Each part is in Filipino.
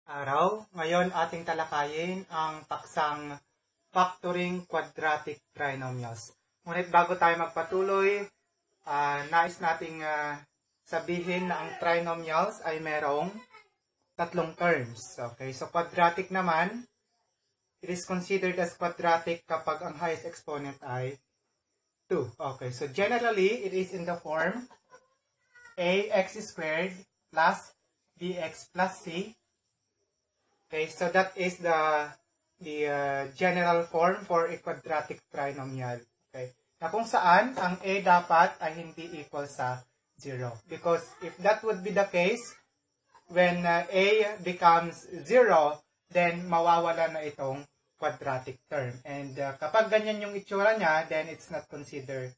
Araw. Ngayon ating talakayin ang paksang factoring quadratic trinomials. Ngunit bago tayo magpatuloy, nais nating sabihin na ang trinomials ay merong tatlong terms. Okay, so quadratic naman, it is considered as quadratic kapag ang highest exponent ay 2. Okay, so generally, it is in the form ax squared plus bx plus c. Okay, so that is the general form for a quadratic trinomial. Okay, na kung saan ang a dapat ay hindi equal sa 0. Because if that would be the case, when a becomes 0, then mawawala na itong quadratic term. And kapag ganyan yung itsura niya, then it's not considered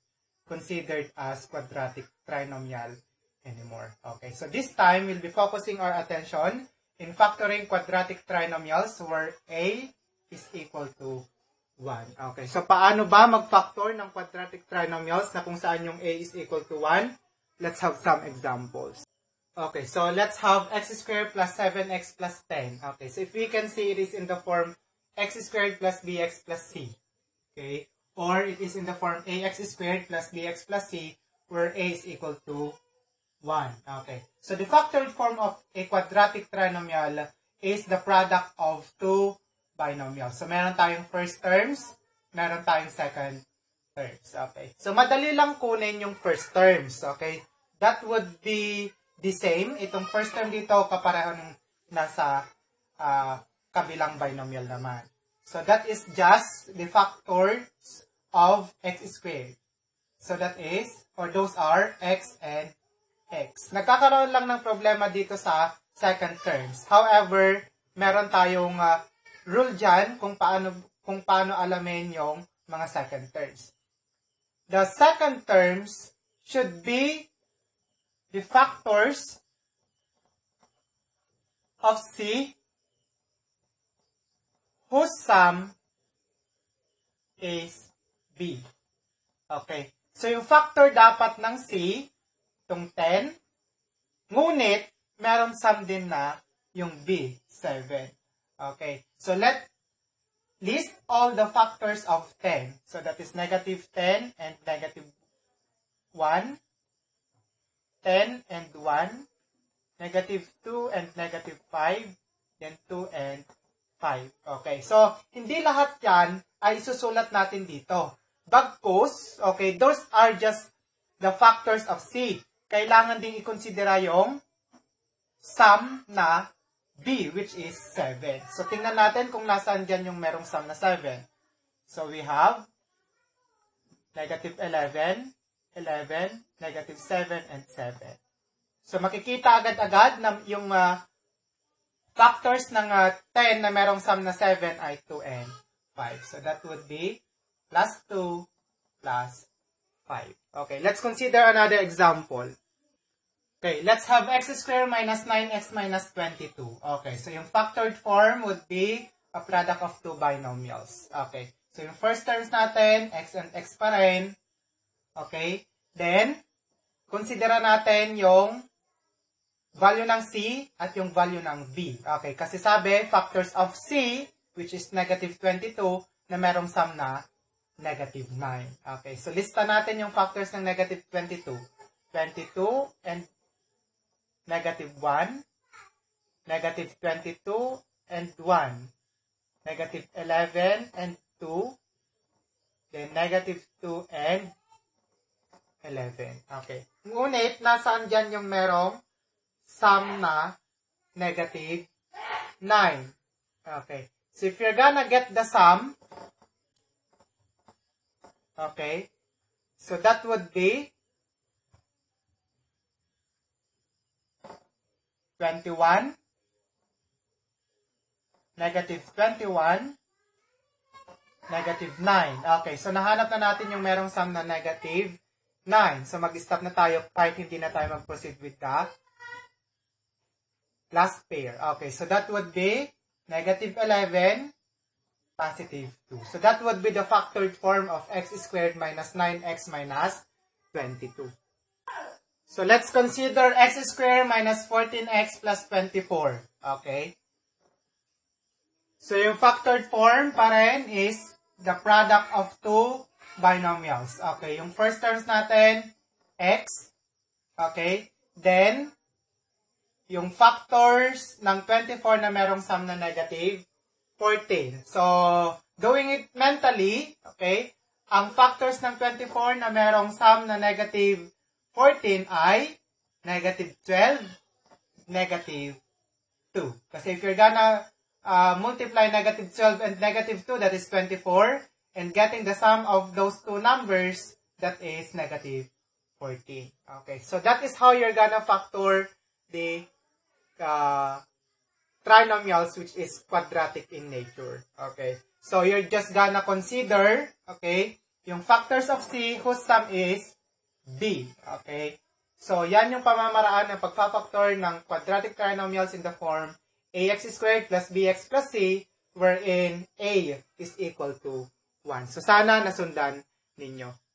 as quadratic trinomial anymore. Okay, so this time we'll be focusing our attention in factoring quadratic trinomials where a is equal to 1. Okay, so paano ba mag-factor ng quadratic trinomials na kung saan yung a is equal to 1? Let's have some examples. Okay, so let's have x squared plus 7x plus 10. Okay, so if we can see, it is in the form x squared plus bx plus c. Okay, or it is in the form ax squared plus bx plus c where a is equal to 1. Okay, so the factored form of a quadratic trinomial is the product of two binomials. So meron tayong first terms, meron tayong second terms. Okay, so madali lang kunin yung first terms. Okay, that would be the same. Itong first term dito kapareho ng nasa kabilang binomial naman. So that is just the factors of x squared. So that is, or those are x and x. Nagkakaroon lang ng problema dito sa second terms. However, meron tayong rule dyan kung paano alamin yung mga second terms. The second terms should be the factors of c whose sum is b. Okay. So, yung factor dapat ng c, itong 10, ngunit, meron sum din na yung b, 7. Okay, so let's list all the factors of 10. So that is negative 10 and negative 1, 10 and 1, negative 2 and negative 5, then 2 and 5. Okay, so hindi lahat yan ay isusulat natin dito. Bagkus, okay, those are just the factors of c. Kailangan ding i-considera yung sum na b, which is 7. So, tingnan natin kung nasaan dyan yung merong sum na 7. So, we have negative 11, 11, negative 7, and 7. So, makikita agad-agad na yung factors ng 10 na merong sum na 7 ay 2 and 5. So, that would be plus 2 plus 5. Okay, let's consider another example. Okay, let's have x squared minus 9x minus 22. Okay, so yung factored form would be a product of two binomials. Okay, so yung first terms natin, x and x pa rin. Okay, then, considera natin yung value ng c at yung value ng b. Okay, kasi sabi, factors of c, which is negative 22, na merong sum na negative 9. Okay, so lista natin yung factors ng negative 22. 22 and negative 1, negative 22 and 1, negative 11 and 2, then negative 2 and 11. Okay, ngunit nasaan dyan yung merong sum na negative 9. Okay, so if you're gonna get the sum, okay, so that would be 21, negative 21, negative 9. Okay, so nahanap na natin yung merong sum na negative 9. So mag-stop na tayo kahit hindi na tayo mag-proceed with the last pair. Okay, so that would be negative 11, positive 2. So that would be the factored form of x squared minus 9x minus 22. So let's consider x squared minus 14x plus 24. Okay. So, yung factored form pa rin is the product of two binomials. Okay, yung first terms natin, x. Okay, then, yung factors ng 24 na merong sum na negative 14. So, doing it mentally, okay, ang factors ng 24 na merong sum na negative 14 ay negative 12, negative 2. Kasi if you're gonna multiply negative 12 and negative 2, that is 24. And getting the sum of those two numbers, that is negative 14. Okay, so that is how you're gonna factor the trinomials which is quadratic in nature. Okay, so you're just gonna consider, okay, yung factors of C whose sum is B. Okay, so yan yung pamamaraan ng pagfactor ng quadratic trinomials in the form ax squared plus bx plus c, wherein a is equal to 1. So sana nasundan ninyo.